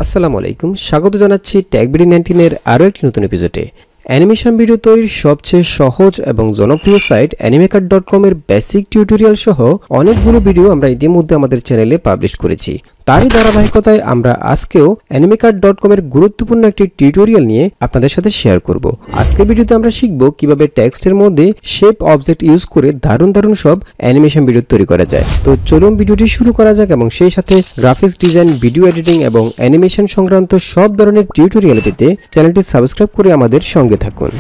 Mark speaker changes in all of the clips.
Speaker 1: আসসালামু আলাইকুম, স্বাগত জানাচ্ছি ট্যাগবিডি 19 এর আরও একটি নতুন এপিসোডে। অ্যানিমেশন ভিডিও তৈরির সবচেয়ে সহজ এবং জনপ্রিয় সাইট animaker.com এর বেসিক টিউটোরিয়াল সহ অনেকগুলো ভিডিও আমরা ইতিমধ্যে আমাদের চ্যানেলে পাবলিশ করেছি। তারই ধারাবাহিকতায় আমরা আজকেও animaker.com এর গুরুত্বপূর্ণ একটি টিউটোরিয়াল নিয়ে আপনাদের সাথে শেয়ার করব। আজকের ভিডিওতে আমরা শিখব কিভাবে টেক্সটের মধ্যে শেপ অবজেক্ট ইউজ করে দারুণ দারুণ সব অ্যানিমেশন ভিডিও তৈরি করা যায়। তো চলুন ভিডিওটি শুরু করা যাক এবং সেই সাথে গ্রাফিক্স ডিজাইন, ভিডিও এডিটিং এবং অ্যানিমেশন সংক্রান্ত সব ধরনের টিউটোরিয়াল পেতে চ্যানেলটি সাবস্ক্রাইব করে আমাদের সঙ্গে থাকুন।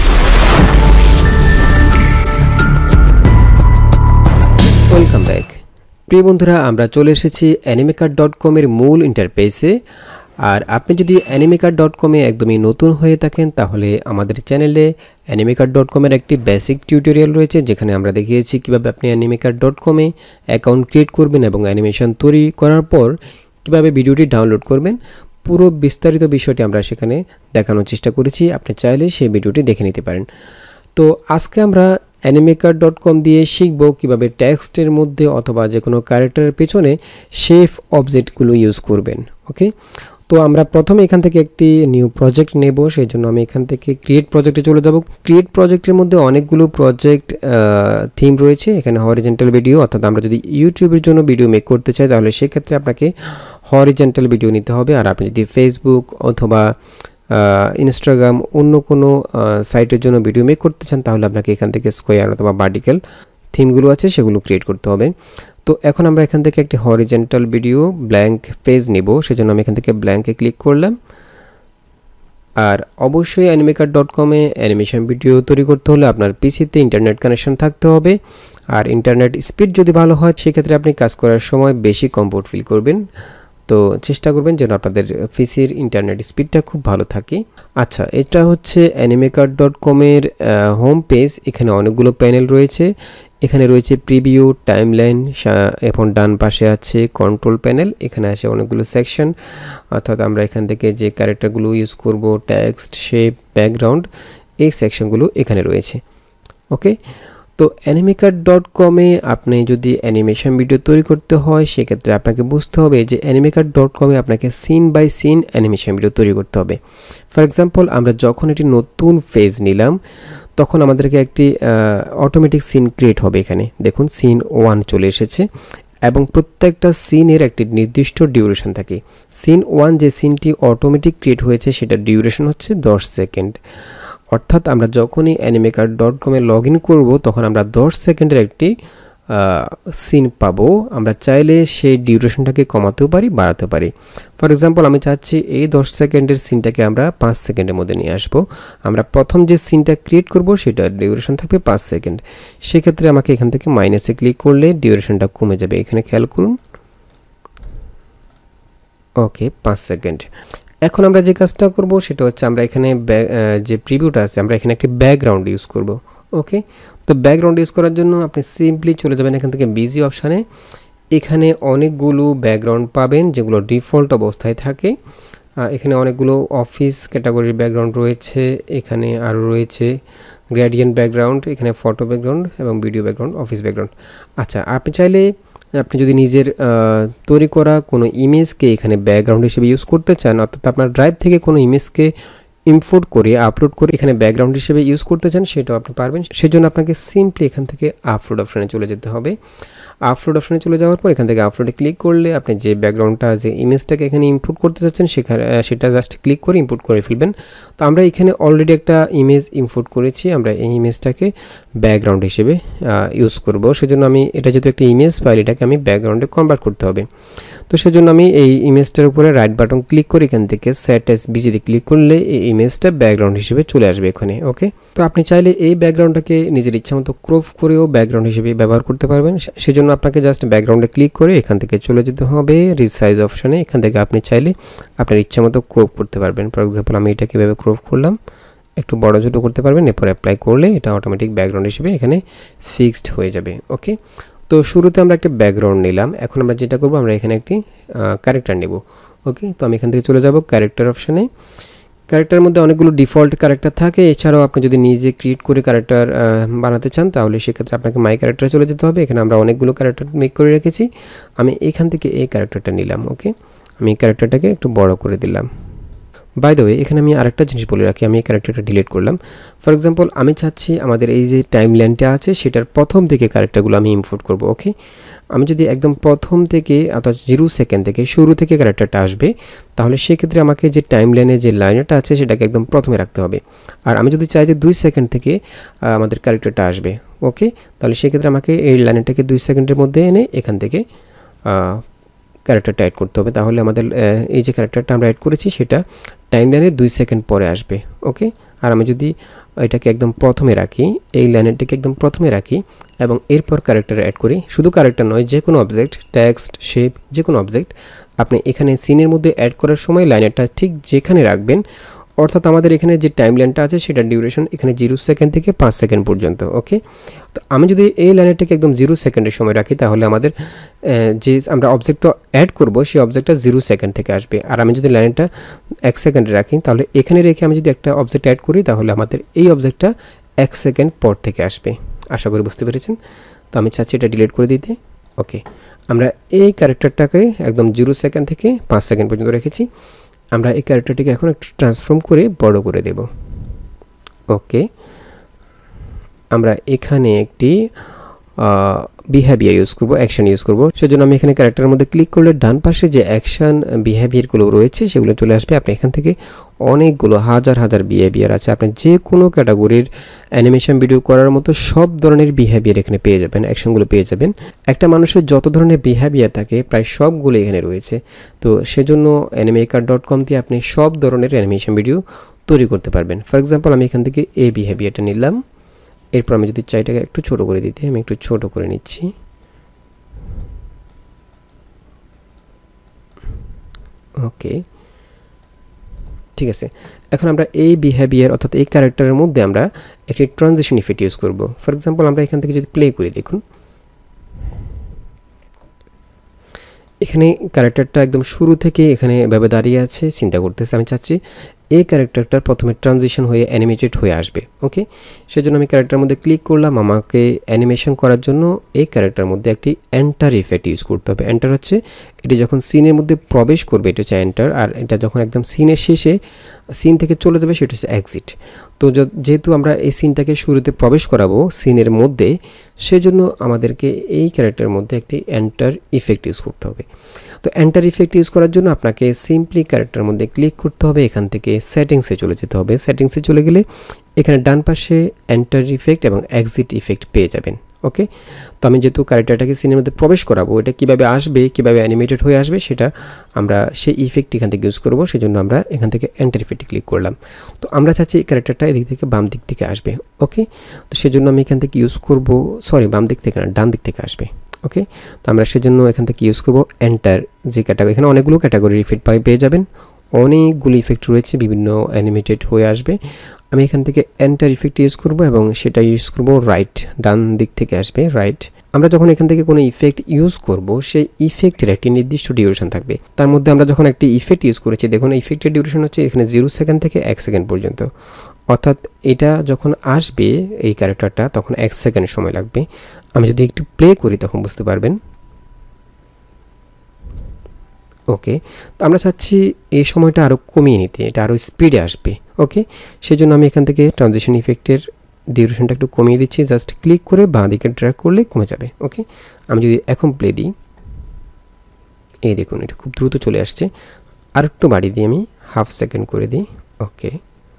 Speaker 1: Welcome back. প্রিয় বন্ধুরা, আমরা চলে এসেছি animaker.com এর মূল ইন্টারফেসে। আর আপনি যদি animaker.com এ একদমই নতুন হয়ে থাকেন তাহলে আমাদের চ্যানেলে animaker.com এর একটি বেসিক টিউটোরিয়াল রয়েছে, যেখানে আমরা দেখিয়েছি কিভাবে আপনি animaker.com এ অ্যাকাউন্ট ক্রিয়েট করবেন এবং অ্যানিমেশন তৈরি করার পর কিভাবে ভিডিওটি ডাউনলোড করবেন। পুরো বিস্তারিত বিষয়টি আমরা সেখানে দেখানোর চেষ্টা করেছি। আপনি চাইলে সেই ভিডিওটি দেখে নিতে পারেন। তো আজকে আমরা animaker.com দিয়ে শিখব কিভাবে টেক্সটের মধ্যে অথবা যে কোনো ক্যারেক্টারের পেছনে শেপ অবজেক্টগুলো ইউজ করবেন। ওকে, তো আমরা প্রথমে এখান থেকে একটি নিউ প্রজেক্ট নেব। সেই জন্য আমি এখান থেকে ক্রিয়েট প্রজেক্টে চলে যাব। ক্রিয়েট প্রজেক্টের মধ্যে অনেকগুলো প্রজেক্ট থিম রয়েছে। এখানে হরিজন্টাল ভিডিও, অর্থাৎ আমরা যদি ইউটিউবের জন্য ভিডিও মেক করতে চাই তাহলে সেক্ষেত্রে আপনাকে হরিজন্টাল ভিডিও নিতে হবে। আর আপনি যদি ফেসবুক অথবা ইনস্টাগ্রাম অন্য কোনো সাইটের জন্য ভিডিও মেক করতে চান তাহলে আপনাকে এখান থেকে স্কোয়ার অথবা ভার্টিক্যাল থিমগুলো আছে সেগুলো ক্রিয়েট করতে হবে। তো এখন আমরা এখান থেকে একটি হরিজন্টাল ভিডিও ব্ল্যাঙ্ক পেজ নেব। সেজন্য আমি এখান থেকে ব্ল্যাঙ্কে ক্লিক করলাম। আর অবশ্যই animaker.com এ অ্যানিমেশন ভিডিও তৈরি করতে হলে আপনার পিসিতে ইন্টারনেট কানেকশন থাকতে হবে। আর ইন্টারনেট স্পিড যদি ভালো হয় সেক্ষেত্রে আপনি কাজ করার সময় বেশি কমফোর্ট ফিল করবেন। তো চেষ্টা করবেন যেন আপনাদের পিসির ইন্টারনেট স্পিডটা খুব ভালো থাকে। আচ্ছা, এটা হচ্ছে animaker.com এর হোম পেজ। এখানে অনেকগুলো প্যানেল রয়েছে। এখানে রয়েছে প্রিভিউ, টাইমলাইন, এখন ডান পাশে আছে কন্ট্রোল প্যানেল। এখানে আছে অনেকগুলো সেকশন, অর্থাৎ আমরা এখান থেকে যে ক্যারেক্টারগুলো ইউজ করব, টেক্সট, শেপ, ব্যাকগ্রাউন্ড, এই সেকশনগুলো এখানে রয়েছে। ওকে, তো animaker.com এ আপনি যদি অ্যানিমেশন ভিডিও তৈরি করতে হয় সেক্ষেত্রে আপনাকে বুঝতে হবে যে animaker.com এ আপনাকে scene by scene animation video তৈরি করতে হবে। ফর এক্সাম্পল, আমরা যখন একটি নতুন ফেজ নিলাম তখন আমাদেরকে একটি অটোমেটিক সিন ক্রিয়েট হবে। এখানে দেখুন সিন 1 চলে এসেছে এবং প্রত্যেকটা সিনের একটি নির্দিষ্ট ডিউরেশন থাকে। সিন 1 যে সিনটি অটোমেটিক ক্রিয়েট হয়েছে সেটার ডিউরেশন হচ্ছে 10 সেকেন্ড। অর্থাৎ আমরা যখনই animaker.com এ লগ ইন করবো তখন আমরা 10 সেকেন্ডের একটি সিন পাবো। আমরা চাইলে সেই ডিউরেশনটাকে কমাতেও পারি, বাড়াতে পারি। ফর এক্সাম্পল, আমি চাচ্ছি এই 10 সেকেন্ডের সিনটাকে আমরা 5 সেকেন্ডের মধ্যে নিয়ে আসবো। আমরা প্রথম যে সিনটা ক্রিয়েট করব সেটার ডিউরেশন থাকবে 5 সেকেন্ড। সেক্ষেত্রে আমাকে এখান থেকে মাইনাসে ক্লিক করলে ডিউরেশনটা কমে যাবে। এখানে খেয়াল করুন। Okay, 5 second. এখন আমরা যে কাজটা করব সেটা হচ্ছে আমরা এখানে যে প্রিভিউটা আছে আমরা এখানে একটি ব্যাকগ্রাউন্ড ইউজ করব। ওকে, তো ব্যাকগ্রাউন্ড ইউজ করার জন্য আপনি সিম্পলি চলে যাবেন এখান থেকে বিজি অপশানে। এখানে অনেকগুলো ব্যাকগ্রাউন্ড পাবেন যেগুলো ডিফল্ট অবস্থায় থাকে। এখানে অনেকগুলো অফিস ক্যাটাগরির ব্যাকগ্রাউন্ড রয়েছে। এখানে আরও রয়েছে গ্রেডিয়েন্ট ব্যাকগ্রাউন্ড, এখানে ফটো ব্যাকগ্রাউন্ড এবং ভিডিও ব্যাকগ্রাউন্ড, অফিস ব্যাকগ্রাউন্ড। আচ্ছা, আপনি চাইলে আপনি যদি নিজের তৈরি করা কোনো ইমেজকে এখানে ব্যাকগ্রাউন্ড হিসেবে ইউজ করতে চান, অর্থাৎ আপনার ড্রাইভ থেকে কোনো ইমেজকে ইম্পোর্ট করে আপলোড করে এখানে ব্যাকগ্রাউন্ড হিসেবে ইউজ করতে চান, সেটাও আপনি পারবেন। সেজন্য আপনাকে সিম্পলি এখান থেকে আপলোড অপশানে চলে যেতে হবে। আপলোড অপশানে চলে যাওয়ার পর এখান থেকে আপলোডে ক্লিক করলে আপনি যে ব্যাকগ্রাউন্ডটা, যে ইমেজটাকে এখানে ইম্পোর্ট করতে চাচ্ছেন সেটা জাস্ট ক্লিক করে ইম্পোর্ট করে ফেলবেন। তো আমরা এখানে অলরেডি একটা ইমেজ ইম্পোর্ট করেছি। আমরা এই ইমেজটাকে ব্যাকগ্রাউন্ড হিসেবে ইউজ করব। সেজন্য আমি এটা যেহেতু একটা ইমেজ ফাইল, এটাকে আমি ব্যাকগ্রাউন্ডে কনভার্ট করতে হবে। তো সেজন্য আমি এই ইমেজটার উপরে রাইট বাটন ক্লিক করে এখান থেকে সেট অ্যাজ বিজিতে ক্লিক করলে এই ইমেজটা ব্যাকগ্রাউন্ড হিসেবে চলে আসবে এখানে। ওকে, তো আপনি চাইলে এই ব্যাকগ্রাউন্ডটাকে নিজের ইচ্ছা মতো ক্রপ করেও ব্যাকগ্রাউন্ড হিসেবে ব্যবহার করতে পারবেন। সেজন্য আপনাকে জাস্ট ব্যাকগ্রাউন্ডে ক্লিক করে এখান থেকে চলে যেতে হবে রিসাইজ অপশানে। এখান থেকে আপনি চাইলে আপনার ইচ্ছা মতো ক্রপ করতে পারবেন। ফর এক্সাম্পল, আমি এটা কীভাবে ক্রপ করলাম, একটু বড় ছোটো করতে পারবেন। এরপর অ্যাপ্লাই করলে এটা অটোমেটিক ব্যাকগ্রাউন্ড হিসেবে এখানে ফিক্সড হয়ে যাবে। ওকে, তো শুরুতে আমরা একটা ব্যাকগ্রাউন্ড নিলাম। এখন আমরা যেটা করব, আমরা এখানে একটি ক্যারেক্টার নেব। ওকে, তো আমি এখান থেকে চলে যাব ক্যারেক্টার অপশানে। ক্যারেক্টারের মধ্যে অনেকগুলো ডিফল্ট ক্যারেক্টার থাকে। এছাড়াও আপনি যদি নিজে ক্রিয়েট করে ক্যারেক্টার বানাতে চান তাহলে সেক্ষেত্রে আপনাকে মাই ক্যারেক্টারে চলে যেতে হবে। এখানে আমরা অনেকগুলো ক্যারেক্টার মেক করে রেখেছি। আমি এখান থেকে এই ক্যারেক্টারটা নিলাম। ওকে, আমি ক্যারেক্টারটাকে একটু বড় করে দিলাম। বাই দ্য ওয়ে এখানে আমি আরেকটা জিনিস বলে রাখি, আমি এই ক্যারেক্টারটা ডিলিট করলাম। ফর এক্সাম্পল আমি চাচ্ছি আমাদের এই যে টাইমলাইনটা আছে সেটার প্রথম থেকে ক্যারেক্টারগুলো আমি ইম্পোর্ট করব। ওকে, আমি যদি একদম প্রথম থেকে অর্থাৎ 0 সেকেন্ড থেকে শুরু থেকে ক্যারেক্টারটা আসবে, তাহলে সেক্ষেত্রে আমাকে যে টাইমলাইনে যে লাইনটা আছে সেটাকে একদম প্রথমে রাখতে হবে। আর আমি যদি চাই যে 2 সেকেন্ড থেকে আমাদের ক্যারেক্টারটা আসবে, ওকে, তাহলে সেক্ষেত্রে আমাকে এই লাইনটাকে 2 সেকেন্ডের মধ্যে এনে এখান থেকে ক্যারেক্টারটা অ্যাড করতে হবে। তাহলে আমাদের এই যে ক্যারেক্টারটা আমরা অ্যাড করেছি সেটা টাইমলাইনে 2 সেকেন্ড পরে আসবে। ওকে, আর আমি যদি এটাকে একদম প্রথমে রাখি, এই লাইনটাকে একদম প্রথমে রাখি এবং এরপর ক্যারেক্টার অ্যাড করি, শুধু ক্যারেক্টার নয়, যে কোনো অবজেক্ট, টেক্সট, শেপ, যে কোনো অবজেক্ট আপনি এখানে সিনের মধ্যে অ্যাড করার সময় লাইনটা ঠিক যেখানে রাখবেন, অর্থাৎ আমাদের এখানে যে টাইমলাইনটা আছে সেটার ডিউরেশন এখানে 0 সেকেন্ড থেকে 5 সেকেন্ড পর্যন্ত। ওকে, তো আমি যদি এই লাইনটাকে একদম 0 সেকেন্ডের সময় রাখি, তাহলে আমাদের যে আমরা অবজেক্টটা অ্যাড করব সেই অবজেক্টটা 0 সেকেন্ড থেকে আসবে। আর আমি যদি লাইনটা 1 সেকেন্ডে রাখি, তাহলে এখানে রেখে আমি যদি একটা অবজেক্ট অ্যাড করি, তাহলে আমাদের এই অবজেক্টটা 1 সেকেন্ড পর থেকে আসবে। আশা করি বুঝতে পেরেছেন। তো আমি চাচ্ছি এটা ডিলিট করে দিতে। ওকে, আমরা এই ক্যারেক্টারটাকে একদম 0 সেকেন্ড থেকে 5 সেকেন্ড পর্যন্ত রেখেছি। আমরা এই ক্যারেক্টারটিকে এখন একটু ট্রান্সফর্ম করে বড় করে দেব। ওকে, আমরা এখানে একটি বিহেভিয়ার ইউজ করব, অ্যাকশন ইউজ করব। সেজন্য আমি এখানে ক্যারেক্টারের মধ্যে ক্লিক করলে ডান পাশে যে অ্যাকশন বিহেভিয়ারগুলো রয়েছে সেগুলো চলে আসবে। আপনি এখান থেকে অনেকগুলো হাজার হাজার বিহেভিয়ার আছে, আপনি যে কোনো ক্যাটাগরির অ্যানিমেশন ভিডিও করার মতো সব ধরনের বিহেভিয়ার এখানে পেয়ে যাবেন, অ্যাকশনগুলো পেয়ে যাবেন। একটা মানুষের যত ধরনের বিহেভিয়ার থাকে প্রায় সবগুলো এখানে রয়েছে। তো সেজন্য animaker.com দিয়ে আপনি সব ধরনের অ্যানিমেশন ভিডিও তৈরি করতে পারবেন। ফর এক্সাম্পল আমি এখান থেকে এই বিহেভিয়ারটা নিলাম, এরপর আমি যদি চাই এটাকে একটু ছোট করে দিতে, আমি একটু ছোট করে নিচ্ছি। ওকে, ঠিক আছে। এখন আমরা এই বিহেভিয়ার অর্থাৎ এই ক্যারেক্টারের মধ্যে আমরা একটি ট্রানজিশন ইফেক্ট ইউজ করব। ফর এক্সাম্পল আমরা এখান থেকে যদি প্লে করি, দেখুন এখানে ক্যারেক্টারটা একদম শুরু থেকে এখানে এভাবে দাঁড়িয়ে আছে, চিন্তা করতেছে। আমি চাচ্ছি এই ক্যারেক্টারটার প্রথমে ট্রানজিশন হয়ে অ্যানিমেটেড হয়ে আসবে। ওকে, সেজন্য আমি ক্যারেক্টারের মধ্যে ক্লিক করলাম। আমাকে অ্যানিমেশন করার জন্য এই ক্যারেক্টারের মধ্যে একটি এন্টার ইফেক্ট ইউজ করতে হবে। এন্টার হচ্ছে এটি যখন সিনের মধ্যে প্রবেশ করবে এটা হচ্ছে এন্টার, আর এটা যখন একদম সিনের শেষে সিন থেকে চলে যাবে সেটা হচ্ছে এক্সিট। তো যেহেতু আমরা এই সিনটাকে শুরুতে প্রবেশ করাবো সিনের মধ্যে, সেজন্য আমাদেরকে এই ক্যারেক্টারের মধ্যে একটি এন্টার ইফেক্ট ইউজ করতে হবে। তো এন্টার ইফেক্ট ইউজ করার জন্য আপনাকে সিম্পলি ক্যারেক্টারের মধ্যে ক্লিক করতে হবে, এখান থেকে সেটিংসে চলে যেতে হবে। সেটিংসে চলে গেলে এখানে ডান পাশে এন্টার ইফেক্ট এবং এক্সিট ইফেক্ট পেয়ে যাবেন। ওকে, তো আমি যেহেতু ক্যারেক্টারটাকে সিনের মধ্যে প্রবেশ করাবো, এটা কীভাবে আসবে, কীভাবে অ্যানিমেটেড হয়ে আসবে সেটা আমরা সেই ইফেক্ট এখান থেকে ইউজ করবো। সেজন্য আমরা এখান থেকে এন্টার ইফেক্টে ক্লিক করলাম। তো আমরা চাচ্ছি এই ক্যারেক্টারটা এদিক থেকে বাম দিক থেকে আসবে। ওকে, তো সেজন্য আমি এখান থেকে ইউজ করবো, সরি বাম দিক থেকে না, ডান দিক থেকে আসবে। ওকে, তো আমরা সেজন্য এখান থেকে ইউজ করবো এন্টার যে ক্যাটাগরি, এখানে অনেকগুলো ক্যাটাগরির ইফেক্ট পেয়ে যাবেন, অনেকগুলো ইফেক্ট রয়েছে, বিভিন্ন অ্যানিমেটেড হয়ে আসবে। আমি এখান থেকে এন্টার ইফেক্ট ইউজ করব এবং সেটা ইউজ করব রাইট, ডান দিক থেকে আসবে রাইট। আমরা যখন এখান থেকে কোনো ইফেক্ট ইউজ করব সেই ইফেক্টের একটি নির্দিষ্ট ডিউরেশন থাকবে। তার মধ্যে আমরা যখন একটি ইফেক্ট ইউজ করেছি, দেখুন ইফেক্টের ডিউরেশন হচ্ছে এখানে 0 সেকেন্ড থেকে 1 সেকেন্ড পর্যন্ত। অর্থাৎ এটা যখন আসবে এই ক্যারেক্টারটা তখন 1 সেকেন্ড সময় লাগবে। আমি যদি একটু প্লে করি তখন বুঝতে পারবেন। ওকে, তো আমরা চাচ্ছি এই সময়টা আরও কমিয়ে নিতে, এটা আরও স্পিডে আসবে। ওকে, সেজন্য আমি এখান থেকে ট্রানজিশন ইফেক্টের ডিউরেশনটা একটু কমিয়ে দিচ্ছি, জাস্ট ক্লিক করে বাঁ দিকে ড্র্যাগ করলে কমে যাবে। ওকে, আমি যদি এখন প্লে দিই, এই দেখুন এটা খুব দ্রুত চলে আসছে। আর একটু বাড়িয়ে দিই, আমি হাফ সেকেন্ড করে দিই। ওকে,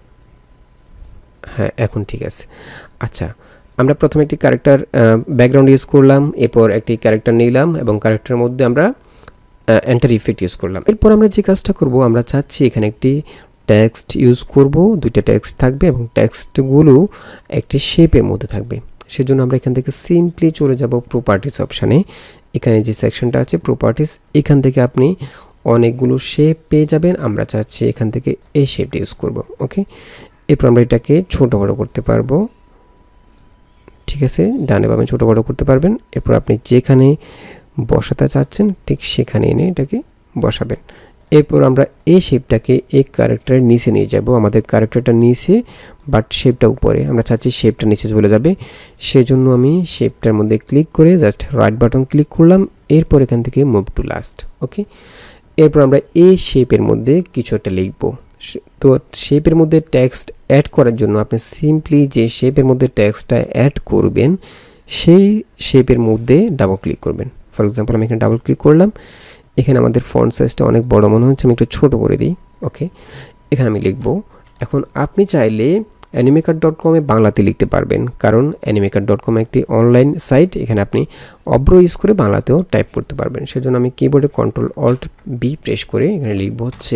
Speaker 1: হ্যাঁ এখন ঠিক আছে। আচ্ছা, আমরা প্রথমে একটি ক্যারেক্টার ব্যাকগ্রাউন্ড ইউজ করলাম, এরপর একটি ক্যারেক্টার নিলাম এবং ক্যারেক্টারের মধ্যে আমরা এন্টার ইফেক্ট ইউজ করলাম। এরপর আমরা যে কাজটা করব, আমরা চাচ্ছি এখানে একটি টেক্সট ইউজ করব, দুইটা টেক্সট থাকবে এবং টেক্সটগুলো একটি শেপের মধ্যে থাকবে। সেজন্য আমরা এখান থেকে সিম্পলি চলে যাব প্রপার্টিস অপশানে। এখানে যে সেকশনটা আছে প্রপার্টিস, এখান থেকে আপনি অনেকগুলো শেপ পেয়ে যাবেন। আমরা চাচ্ছি এখান থেকে এই শেপটা ইউজ করব। ওকে, এরপর আমরা এটাকে ছোটো বড়ো করতে পারবো। ঠিক আছে, ডানে বামে ছোটো বড়ো করতে পারবেন। এরপর আপনি যেখানে বসাতে চাচ্ছেন ঠিক সেখানে এনে এটাকে বসাবেন। এরপর আমরা এই শেপটাকে এই ক্যারেক্টারের নিচে নিয়ে যাব। আমাদের ক্যারেক্টারটা নিচে বাট শেপটা উপরে, আমরা চাচ্ছি শেপটা নিচে চলে যাবে। সেজন্য আমি শেপটার মধ্যে ক্লিক করে জাস্ট রাইট বাটন ক্লিক করলাম, এরপর এখান থেকে মুভ টু লাস্ট। ওকে, এরপর আমরা এই শেপের মধ্যে কিছু একটা লিখব। তো শেপের মধ্যে টেক্সট অ্যাড করার জন্য আপনি সিম্পলি যে শেপের মধ্যে টেক্সটটা অ্যাড করবেন সেই শেপের মধ্যে ডাবল ক্লিক করবেন। ফর এক্সাম্পল আমি এখানে ডাবল ক্লিক করলাম, এখানে আমাদের ফন্ট সাইজটা অনেক বড় মনে হচ্ছে, আমি একটু ছোট করে দিই। ওকে, এখানে আমি লিখব। এখন আপনি চাইলে animaker.com এ বাংলাতে লিখতে পারবেন, কারণ animaker.com একটি অনলাইন সাইট, এখানে আপনি অব্র ইউজ করে বাংলাতেও টাইপ করতে পারবেন। সেজন্য আমি কিবোর্ডে Ctrl+Alt+B প্রেস করে এখানে লিখব হচ্ছে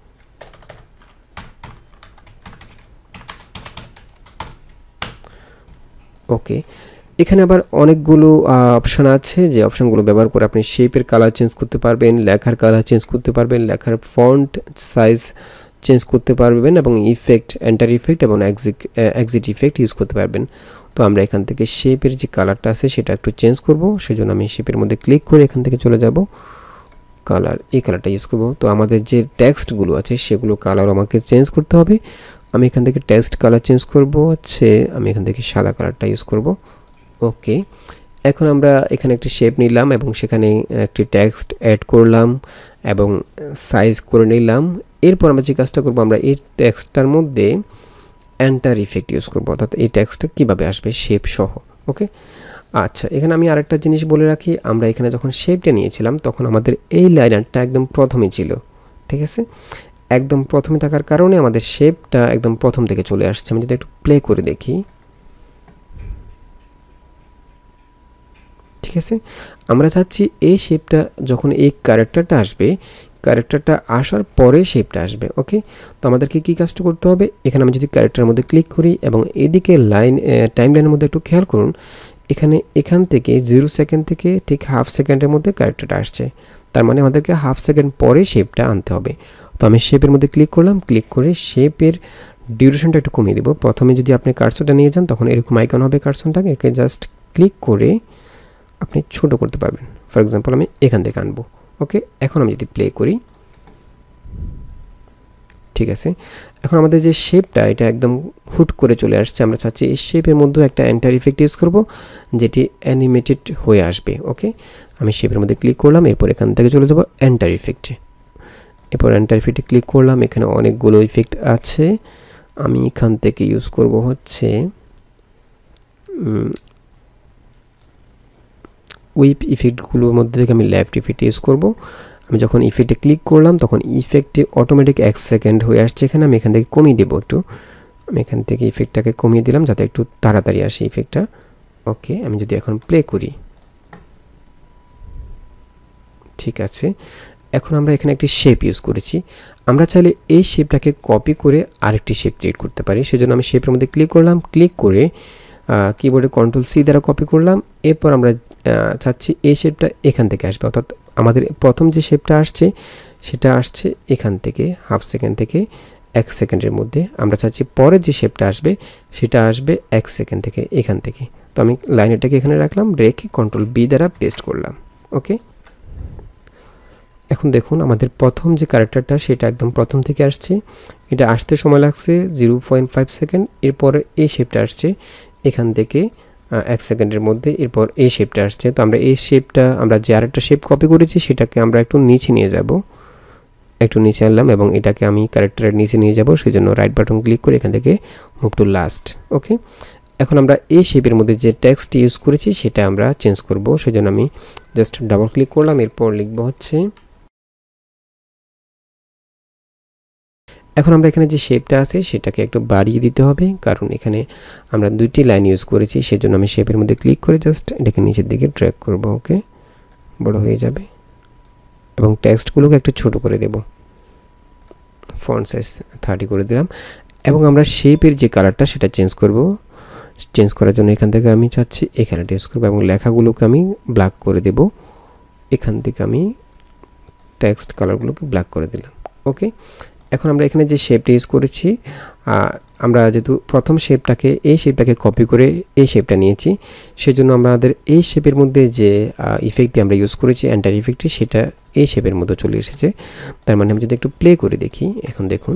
Speaker 1: ওকে। এখানে আবার অনেকগুলো অপশন আছে, যে অপশনগুলো ব্যবহার করে আপনি শেপের কালার চেঞ্জ করতে পারবেন, লেখার কালার চেঞ্জ করতে পারবেন, লেখার ফন্ট সাইজ চেঞ্জ করতে পারবেন, এবং ইফেক্ট, এন্টার ইফেক্ট এবং এক্সিট ইফেক্ট ইউজ করতে পারবেন। তো আমরা এখান থেকে শেপের যে কালারটা আছে সেটা একটু চেঞ্জ করব। সেজন্য আমি শেপের মধ্যে ক্লিক করে এখান থেকে চলে যাব, কালার, এই কালারটা ইউজ করব। তো আমাদের যে টেক্সটগুলো আছে সেগুলো কালার আমাকে চেঞ্জ করতে হবে। আমি এখান থেকে টেক্সট কালার চেঞ্জ করব হচ্ছে, আমি এখান থেকে সাদা কালারটা ইউজ করব। ওকে, এখন আমরা এখানে একটি শেপ নিলাম এবং সেখানে একটি টেক্সট অ্যাড করলাম এবং সাইজ করে নিলাম। এরপর আমরা যে কাজটা করব, আমরা এই টেক্সটটার মধ্যে এন্টার ইফেক্ট ইউজ করব, অর্থাৎ এই টেক্সটটা কীভাবে আসবে শেপ সহ। ওকে, আচ্ছা, এখানে আমি আরেকটা জিনিস বলে রাখি, আমরা এখানে যখন শেপটা নিয়েছিলাম তখন আমাদের এই লাইনারটা একদম প্রথমে ছিল, ঠিক আছে? একদম প্রথমে থাকার কারণে আমাদের শেপটা একদম প্রথম থেকে চলে আসছে। আমি যদি একটু প্লে করে দেখি, ঠিক আছে? আমরা চাচ্ছি এই শেপটা যখন এই ক্যারেক্টারটা আসবে, ক্যারেক্টারটা আসার পরে শেপটা আসবে। ওকে, তো আমাদেরকে কী কাজটা করতে হবে, এখানে আমি যদি ক্যারেক্টারের মধ্যে ক্লিক করি এবং এদিকে টাইম লাইনের মধ্যে একটু খেয়াল করুন, এখান থেকে 0 সেকেন্ড থেকে ঠিক হাফ সেকেন্ডের মধ্যে ক্যারেক্টারটা আসছে, তার মানে আমাদেরকে হাফ সেকেন্ড পরে শেপটা আনতে হবে। তো আমি শেপের মধ্যে ক্লিক করলাম, ক্লিক করে শেপের ডিউরেশনটা একটু কমিয়ে দেবো। প্রথমে যদি আপনি কার্সরটা নিয়ে যান তখন এরকম আইকন হবে কার্সরটাকে, একে জাস্ট ক্লিক করে আপনি ছোট করতে পারবেন। ফর এক্সাম্পল আমি এখান থেকে আনবো। ওকে, এখন আমি যদি প্লে করি, ঠিক আছে, এখন আমাদের যে শেপটা এটা একদম হুট করে চলে আসছে। আমরা চাচ্ছি এই শেপের মধ্যে একটা এন্টার ইফেক্ট ইউজ করব যেটি অ্যানিমেটেড হয়ে আসবে। ওকে, আমি শেপের মধ্যে ক্লিক করলাম, এরপর এখান থেকে চলে যাব এন্টার ইফেক্টে। এরপর এন্টার ইফেক্টে ক্লিক করলাম, এখানে অনেকগুলো ইফেক্ট আছে, আমি এখান থেকে ইউজ করব হচ্ছে উইপ ইফেক্টগুলোর মধ্যে থেকে আমি লেফট ইফেক্ট ইউজ করব। আমি যখন ইফেক্টে ক্লিক করলাম তখন ইফেক্টে অটোমেটিক 1 সেকেন্ড হয়ে আসছে, এখানে আমি এখান থেকে কমিয়ে দেবো একটু। আমি এখান থেকে ইফেক্টটাকে কমিয়ে দিলাম যাতে একটু তাড়াতাড়ি আসে ইফেক্টটা। ওকে, আমি যদি এখন প্লে করি, ঠিক আছে, এখন আমরা এখানে একটি শেপ ইউজ করেছি। আমরা চাইলে এই শেপটাকে কপি করে আরেকটি শেপ ক্রিয়েট করতে পারি। সেজন্য আমি শেপের মধ্যে ক্লিক করলাম, ক্লিক করে কিবোর্ডে Ctrl+C দ্বারা কপি করলাম। এরপর আমরা চাচ্ছি এই শেপটা এখান থেকে আসবে, অর্থাৎ আমাদের প্রথম যে শেপটা আসছে সেটা আসছে এখান থেকে হাফ সেকেন্ড থেকে 1 সেকেন্ডের মধ্যে। আমরা চাচ্ছি পরে যে শেপটা আসবে সেটা আসবে 1 সেকেন্ড থেকে এখান থেকে। তো আমি লাইনারটাকে এখানে রাখলাম, রেখে Ctrl+B দ্বারা পেস্ট করলাম। ওকে, এখন দেখুন আমাদের প্রথম যে ক্যারেক্টারটা সেটা একদম প্রথম থেকে আসছে, এটা আসতে সময় লাগছে 0.5 সেকেন্ড। এরপরে এই শেপটা আসছে এখান থেকে 1 সেকেন্ডের মধ্যে, এরপর এই শেপটা আসছে। তো আমরা এই শেপটা, আমরা যে আরেকটা শেপ কপি করেছি সেটাকে আমরা একটু নিচে নিয়ে যাব, একটু নিচে আনলাম এবং এটাকে আমি ক্যারেক্টারের নিচে নিয়ে যাব। সেই জন্য রাইট বাটন ক্লিক করে এখান থেকে মুভ টু লাস্ট। ওকে, এখন আমরা এই শেপের মধ্যে যে টেক্সট ইউজ করেছি সেটা আমরা চেঞ্জ করব। সেই জন্য আমি জাস্ট ডাবল ক্লিক করলাম, এরপর লিখব হচ্ছে, এখন আমরা এখানে যে শেপটা আছে সেটাকে একটু বাড়িয়ে দিতে হবে, কারণ এখানে আমরা দুইটি লাইন ইউজ করেছি। সেজন্য আমি শেপের মধ্যে ক্লিক করে জাস্ট এটাকে নিচের দিকে ড্র্যাগ করব। ওকে, বড় হয়ে যাবে এবং টেক্সটগুলোকে একটু ছোট করে দেব, ফন্ট সাইজ 30 করে দিলাম। এবং আমরা শেপের যে কালারটা সেটা চেঞ্জ করব। চেঞ্জ করার জন্য এখান থেকে আমি চাচ্ছি এই কালারটা ইউজ করব এবং লেখাগুলোকে আমি ব্ল্যাক করে দেব। এখান থেকে আমি টেক্সট কালারগুলোকে ব্ল্যাক করে দিলাম। ওকে, এখন আমরা এখানে যে শেপটা ইউজ করেছি, আমরা যেহেতু প্রথম এই শেপটাকে কপি করে এই শেপটা নিয়েছি, সেজন্য আমাদের এই শেপের মধ্যে যে ইফেক্টটি আমরা ইউজ করেছি এন্টার ইফেক্টটি, সেটা এই শেপের মধ্যে চলে এসেছে। তার মানে আমি যদি একটু প্লে করে দেখি, এখন দেখুন।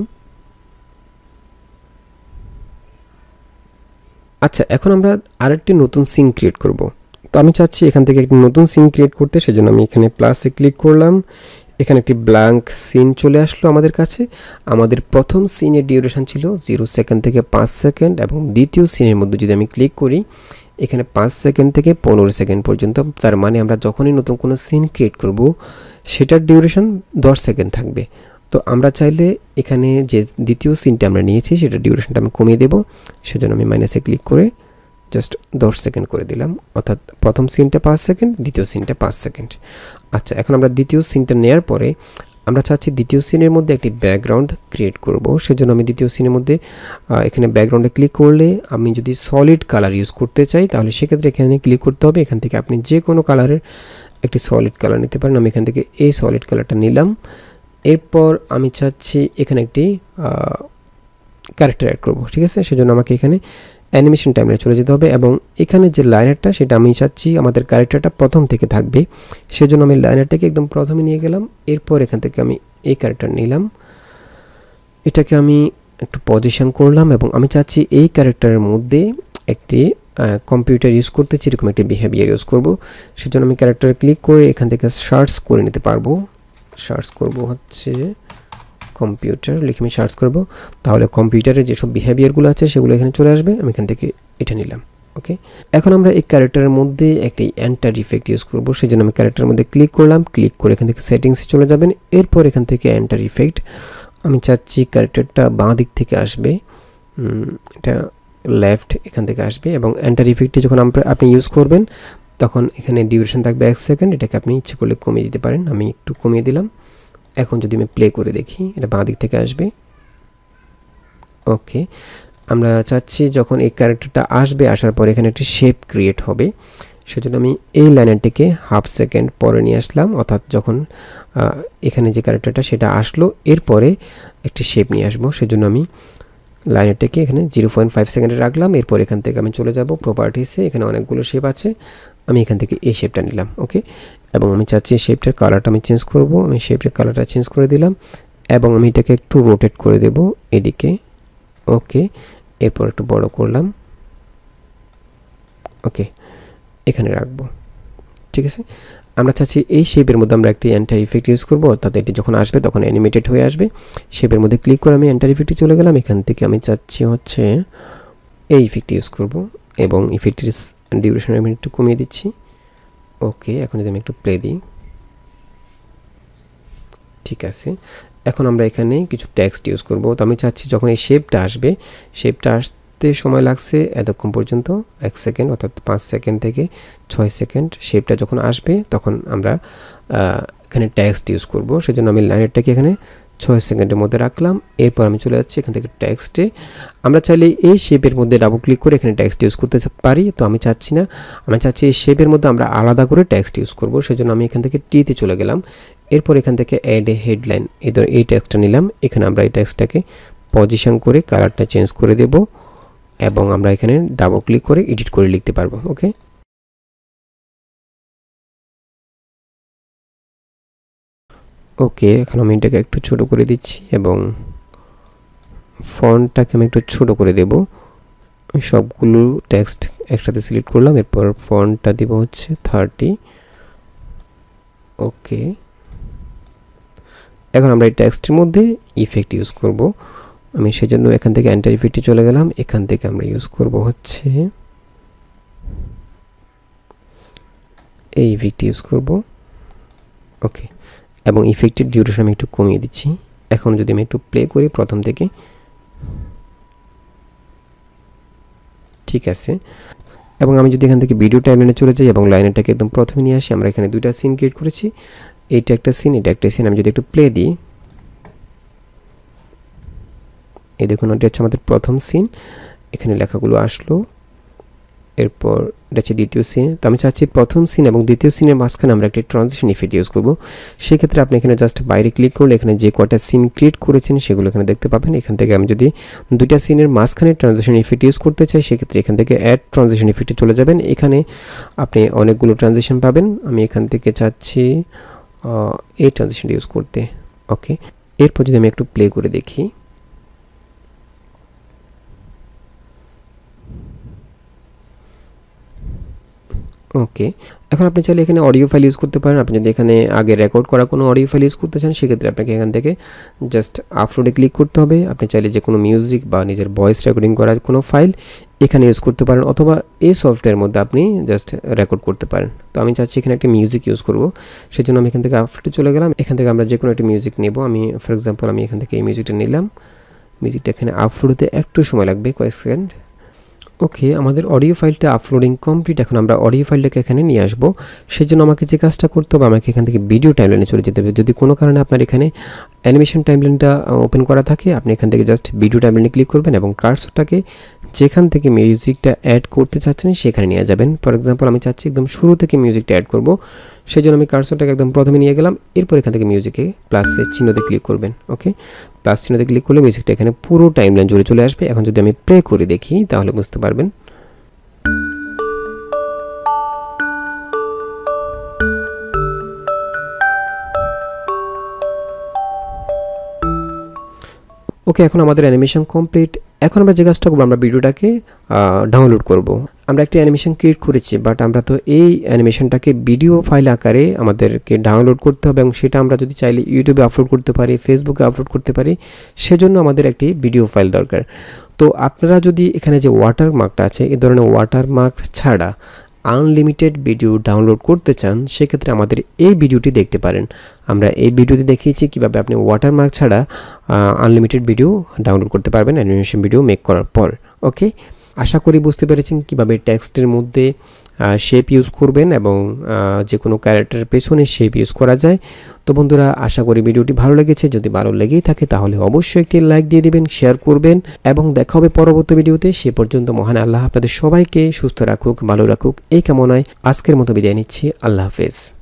Speaker 1: আচ্ছা, এখন আমরা আরেকটি নতুন সিন ক্রিয়েট করব। তো আমি চাচ্ছি এখান থেকে একটি নতুন সিন ক্রিয়েট করতে, সেজন্য আমি এখানে প্লাসে ক্লিক করলাম, এখানে একটি ব্ল্যাঙ্ক সিন চলে আসলো আমাদের কাছে। আমাদের প্রথম সিনের ডিউরেশন ছিল 0 সেকেন্ড থেকে 5 সেকেন্ড এবং দ্বিতীয় সিনের মধ্যে যদি আমি ক্লিক করি এখানে 5 সেকেন্ড থেকে 15 সেকেন্ড পর্যন্ত। তার মানে আমরা যখনই নতুন কোনো সিন ক্রিয়েট করব সেটার ডিউরেশন 10 সেকেন্ড থাকবে। তো আমরা চাইলে এখানে যে দ্বিতীয় সিনটা আমরা নিয়েছি সেটার ডিউরেশনটা আমি কমিয়ে দেব। সেজন্য আমি মাইনাসে ক্লিক করে জাস্ট 10 সেকেন্ড করে দিলাম, অর্থাৎ প্রথম সিনটা 5 সেকেন্ড, দ্বিতীয় সিনটা 5 সেকেন্ড। আচ্ছা, এখন আমরা দ্বিতীয় সিনটা নেওয়ার পরে আমরা চাচ্ছি দ্বিতীয় সিনের মধ্যে একটি ব্যাকগ্রাউন্ড ক্রিয়েট করব। সেজন্য আমি দ্বিতীয় সিনের মধ্যে এখানে ব্যাকগ্রাউন্ডে ক্লিক করলে আমি যদি সলিড কালার ইউজ করতে চাই তাহলে সেক্ষেত্রে এখানে ক্লিক করতে হবে। এখান থেকে আপনি যে কোনো কালারের একটি সলিড কালার নিতে পারেন। আমি এখান থেকে এই সলিড কালারটা নিলাম। এরপর আমি চাচ্ছি এখানে একটি ক্যারেক্টার অ্যাড করব, ঠিক আছে। সেজন্য আমাকে এখানে অ্যানিমেশন টাইমলাইনে চলে যেতে হবে এবং এখানে যে লাইনারটা সেটা আমি চাচ্ছি আমাদের ক্যারেক্টারটা প্রথম থেকে থাকবে। সেজন্য আমি লাইনারটাকে একদম প্রথমে নিয়ে গেলাম। এরপর এখান থেকে আমি এই ক্যারেক্টার নিলাম, এটাকে আমি একটু পজিশন করলাম এবং আমি চাচ্ছি এই ক্যারেক্টারের মধ্যে একটি কম্পিউটার ইউজ করতেছি, এরকম একটি বিহেভিয়ার ইউজ করব। সেজন্য আমি ক্যারেক্টারে ক্লিক করে এখান থেকে সার্চ করে নিতে পারবো। সার্চ করব হচ্ছে কম্পিউটার, লিখে আমি সার্চ করব, তাহলে কম্পিউটারে যেসব বিহেভিয়ারগুলো আছে সেগুলো এখানে চলে আসবে। আমি এখান থেকে এটা নিলাম, ওকে। এখন আমরা এই ক্যারেক্টারের মধ্যে একটি এন্টার ইফেক্ট ইউজ করব। সেজন্য আমি ক্যারেক্টারের মধ্যে ক্লিক করলাম, ক্লিক করে এখান থেকে সেটিংসে চলে যাবেন। এরপর এখান থেকে এন্টার ইফেক্ট আমি চাচ্ছি ক্যারেক্টারটা বাঁ দিক থেকে আসবে, এটা লেফট এখান থেকে আসবে এবং এন্টার ইফেক্টটি যখন আপনি ইউজ করবেন তখন এখানে ডিউরেশন থাকবে 1 সেকেন্ড। এটাকে আপনি ইচ্ছে করলে কমিয়ে দিতে পারেন, আমি একটু কমিয়ে দিলাম। এখন যদি আমি প্লে করে দেখি এটা বাঁ দিক থেকে আসবে, ওকে। আমরা চাচ্ছি যখন এই ক্যারেক্টারটা আসবে, আসার পরে এখানে একটি শেপ ক্রিয়েট হবে। সেজন্য আমি এই লাইনারটিকে হাফ সেকেন্ড পরে নিয়ে আসলাম, অর্থাৎ যখন এখানে যে ক্যারেক্টারটা সেটা আসলো এরপরে একটি শেপ নিয়ে আসবো। সেজন্য আমি লাইনারটাকে এখানে 0.5 সেকেন্ডে রাখলাম। এরপর এখান থেকে আমি চলে যাব প্রপার্টিসে, এখানে অনেকগুলো শেপ আছে, আমি এখান থেকে এই শেপটা নিলাম, ওকে। এবং আমি চাচ্ছি এই শেপটার কালারটা আমি চেঞ্জ করব। আমি শেপটার কালারটা চেঞ্জ করে দিলাম এবং আমি এটাকে একটু রোটেট করে দেব এদিকে, ওকে। এরপর একটু বড় করলাম, ওকে, এখানে রাখবো, ঠিক আছে। আমরা চাচ্ছি এই শেপের মধ্যে আমরা একটি এন্টার ইফেক্ট ইউজ করব, অর্থাৎ এটি যখন আসবে তখন অ্যানিমেটেড হয়ে আসবে। শেপের মধ্যে ক্লিক করে আমি এন্টার ইফেক্টে চলে গেলাম। এখান থেকে আমি চাচ্ছি হচ্ছে এই ইফেক্ট ইউজ করব এবং ইফেক্টের ডিউরেশন আমি একটু কমিয়ে দিচ্ছি, ওকে। এখন যদি আমি একটু প্লে দিই, ঠিক আছে। এখন আমরা এখানে কিছু টেক্সট ইউজ করব। তো আমি চাচ্ছি যখন এই শেপটা আসবে, শেপটা আসতে সময় লাগছে এতক্ষণ পর্যন্ত 1 সেকেন্ড, অর্থাৎ 5 সেকেন্ড থেকে 6 সেকেন্ড। শেপটা যখন আসবে তখন আমরা এখানে টেক্সট ইউজ করব। সেজন্য আমি লাইনারটাকে এখানে 6 সেকেন্ডের মধ্যে রাখলাম। এরপর আমি চলে যাচ্ছি এখান থেকে টেক্সটে। আমরা চাইলে এই শেপের মধ্যে ডাবল ক্লিক করে এখানে টেক্সট ইউজ করতে পারি, তো আমি চাচ্ছি না। আমি চাচ্ছি এই শেপের মধ্যে আমরা আলাদা করে টেক্সট ইউজ করব। সেজন্য আমি এখান থেকে টিতে চলে গেলাম। এরপর এখান থেকে অ্যাড এ হেডলাইন, এই টেক্সটটা নিলাম। এখানে আমরা এই টেক্সটটাকে পজিশন করে কালারটা চেঞ্জ করে দেব এবং আমরা এখানে ডাবল ক্লিক করে এডিট করে লিখতে পারবো, ওকে। ওকে, এখন আমি এটাকে একটু ছোট করে দিচ্ছি এবং ফন্টটাকে আমি একটু ছোট করে দেব। সবগুলো টেক্সট একসাথে সিলেক্ট করলাম। এরপর ফন্টটা দিব হচ্ছে 30, ওকে। এখন আমরা এই টেক্সটের মধ্যে ইফেক্ট ইউজ করব। আমি সেজন্য এখান থেকে এন্টার ইফেক্টে চলে গেলাম। এখান থেকে আমরা ইউজ করব হচ্ছে এই ইফেক্ট ইউজ করব, ওকে। এবং ইফেক্টের ডিউরেশন আমি একটু কমিয়ে দিচ্ছি। এখন যদি আমি একটু প্লে করি প্রথম থেকে, ঠিক আছে। এবং আমি যদি এখান থেকে ভিডিও টাইমলাইনে চলে যাই এবং লাইনারটাকে একদম প্রথমে নিয়ে আসি, আমরা এখানে দুইটা সিন ক্রিয়েট করেছি, এইটা একটা সিন, এটা একটা সিন। আমি যদি একটু প্লে দিই, এই দেখুন এটা হচ্ছে আমাদের প্রথম সিন, এখানে লেখাগুলো আসলো। এরপর এটা হচ্ছে দ্বিতীয় সিন। তো আমি চাচ্ছি প্রথম সিন এবং দ্বিতীয় সিনের মাঝখানে আমরা একটা ট্রানজিশন ইফেক্ট ইউজ করব। সেক্ষেত্রে আপনি এখানে জাস্ট বাইরে ক্লিক করলে এখানে যে কয়টা সিন ক্রিয়েট করেছেন সেগুলো এখানে দেখতে পাবেন। এখান থেকে আমি যদি দুইটা সিনের মাঝখানে ট্রানজিশন ইফেক্ট ইউজ করতে চাই সেক্ষেত্রে এখান থেকে অ্যাড ট্রানজিশন ইফেক্টে চলে যাবেন। এখানে আপনি অনেকগুলো ট্রানজিশন পাবেন। আমি এখান থেকে চাচ্ছি এই ট্রানজিশনটা ইউজ করতে, ওকে। এরপর যদি আমি একটু প্লে করে দেখি, ওকে। এখন আপনি চাইলে এখানে অডিও ফাইল ইউজ করতে পারেন। আপনি যদি এখানে আগে রেকর্ড করা কোনো অডিও ফাইল ইউজ করতে চান সেক্ষেত্রে আপনাকে এখান থেকে জাস্ট আপলোডে ক্লিক করতে হবে। আপনি চাইলে যে কোনো মিউজিক বা নিজের ভয়েস রেকর্ডিং করা কোনো ফাইল এখানে ইউজ করতে পারেন, অথবা এই সফটওয়্যারের মধ্যে আপনি জাস্ট রেকর্ড করতে পারেন। তো আমি চাচ্ছি এখানে একটা মিউজিক ইউজ করব, সেজন্য আমি এখান থেকে আপলোডে চলে গেলাম। এখান থেকে আমরা যে কোনো একটা মিউজিক নেব। আমি ফর এক্সাম্পল আমি এখান থেকে এই মিউজিকটা নিলাম। মিউজিকটা এখানে আপলোড হতে একটু সময় লাগবে, কয়েক সেকেন্ড। ওকে, আমাদের অডিও ফাইলটা আপলোডিং কমপ্লিট। এখন আমরা অডিও ফাইলটাকে এখানে নিয়ে আসব। সেজন্য আমাকে যে কাজটা করতে হবে, আমাকে এখান থেকে ভিডিও টাইমলাইনে চলে যেতে হবে। যদি কোনো কারণে আপনার এখানে অ্যানিমেশন টাইমলাইনটা ওপেন করা থাকে, আপনি এখান থেকে জাস্ট ভিডিও টাইমলাইনে ক্লিক করবেন এবং কার্সরটাকে যেখান থেকে মিউজিকটা অ্যাড করতে চাচ্ছেন সেখানে নিয়ে যাবেন। ফর এক্সাম্পল আমি চাচ্ছি একদম শুরু থেকে মিউজিকটা অ্যাড করব, সেজন্য আমি কার্সরটাকে একদম প্রথমে নিয়ে গেলাম। এরপর এখান থেকে মিউজিকে প্লাসের চিহ্নতে ক্লিক করবেন। ওকে, প্লাস চিহ্নতে ক্লিক করলে মিউজিকটা এখানে পুরো টাইমলাইন জুড়ে চলে আসবে। এখন যদি আমি প্লে করে দেখি তাহলে বুঝতে পারবেন। ওকে, এখন আমাদের অ্যানিমেশন কমপ্লিট। এখন আমরা যে কাজটা করবো, আমরা ভিডিওটাকে ডাউনলোড করব। আমরা একটা অ্যানিমেশন ক্রিয়েট করেছি, বাট আমরা তো এই অ্যানিমেশনটাকে ভিডিও ফাইল আকারে আমাদেরকে ডাউনলোড করতে হবে এবং সেটা আমরা যদি চাইলে ইউটিউবে আপলোড করতে পারি, ফেসবুকে আপলোড করতে পারি, সেজন্য আমাদের একটি ভিডিও ফাইল দরকার। তো আপনারা যদি এখানে যে ওয়াটারমার্কটা আছে, এই ধরনের ওয়াটারমার্ক ছাড়া আনলিমিটেড ভিডিও ডাউনলোড করতে চান, সেক্ষেত্রে আমাদের এই ভিডিওটি দেখতে পারেন। আমরা এই ভিডিওতে দেখিয়েছি কিভাবে আপনি ওয়াটারমার্ক ছাড়া আনলিমিটেড ভিডিও ডাউনলোড করতে পারবেন অ্যানিমেশন ভিডিও মেক করার পর। ওকে, আশা করি বুঝতে পেরেছেন কিভাবে টেক্সটের মধ্যে শেপ ইউজ করবেন এবং যে কোনো ক্যারেক্টারের পেছনে শেপ ইউজ করা যায়। তো বন্ধুরা, আশা করি ভিডিওটি ভালো লেগেছে। যদি ভালো লেগেই থাকে তাহলে অবশ্যই একটি লাইক দিয়ে দিবেন, শেয়ার করবেন এবং দেখা হবে পরবর্তী ভিডিওতে। সে পর্যন্ত মহান আল্লাহ আপনাদের সবাইকে সুস্থ রাখুক, ভালো রাখুক এই কামনায় আজকের মতো বিদায় নিচ্ছি। আল্লাহ হাফেজ।